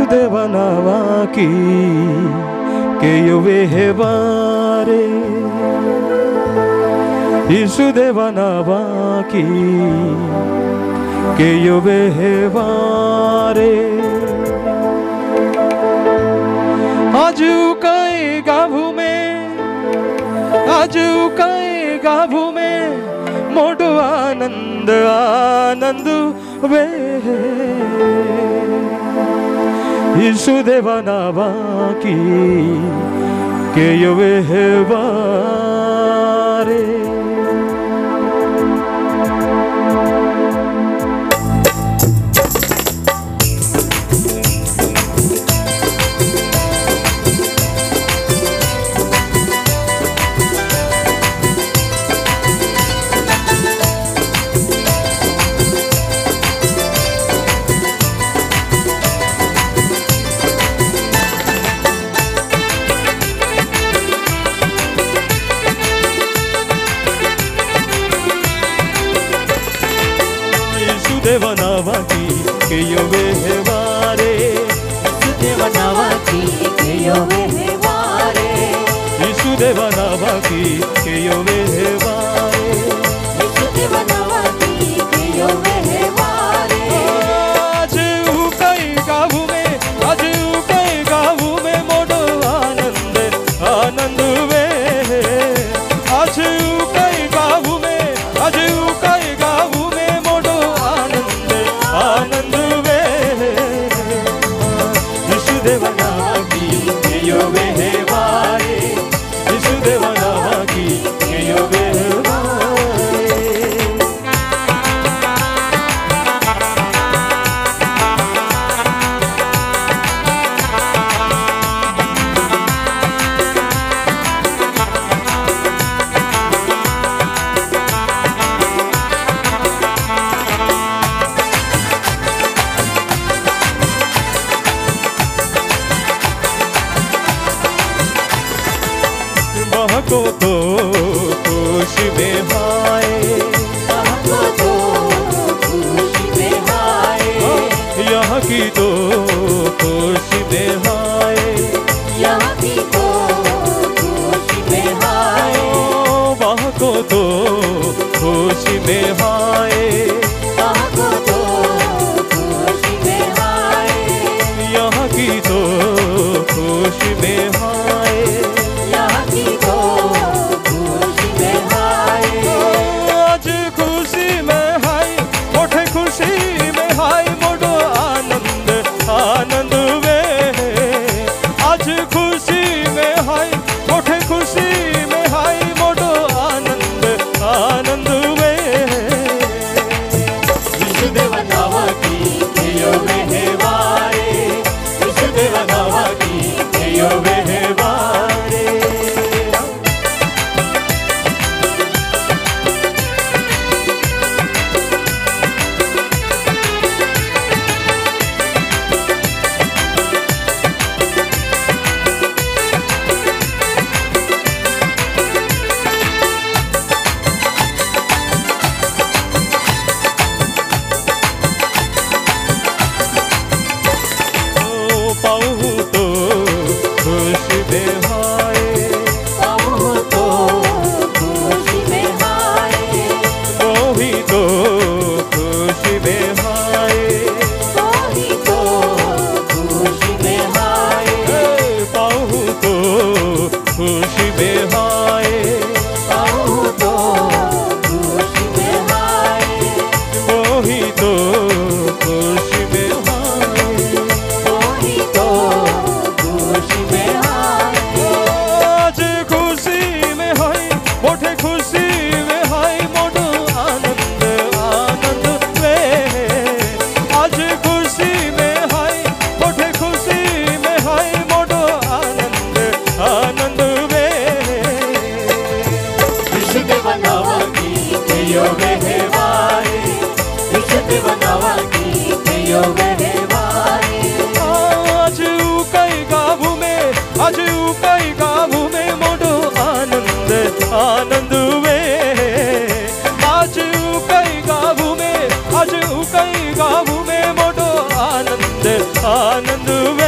येसुदेव नावाकी केयुवे हेवारे येसुदेव नावाकी केयुवे हेवारे आजू कई गाभू में मोटो आनंद आनंद वे येसुदेव नावाकी केयुवे हेवारे येसुदेव नावाकी केयुवे हेवारे येसुदेव नावाकी केयुवे हेवारे येसुदेव नावाकी केयुवे हेवारे येसुदेव नावाकी केयुवे हेवारे आज कई गाभू में मोटो आनंद आनंद वे आज कई गाभू में मोटो आनंद आनंद वे येसुदेव नावाकी केयुवे हेवारे येसुदेव नावाकी केयुवे हेवारे बहको तो खुशी में हाय बहको तो खुशी में हाय यहाँ की तो खुशी में हाय यहाँ की तो खुशी में हाय बहको तो खुशी में हाय बहको तो खुशी में हाय यहाँ की तो खुशी में हाय यहाँ की तो खुशी में हाय आज खुशी में हाय मोटे खुशी में हाय मोटो आनंद आनंद आनंद में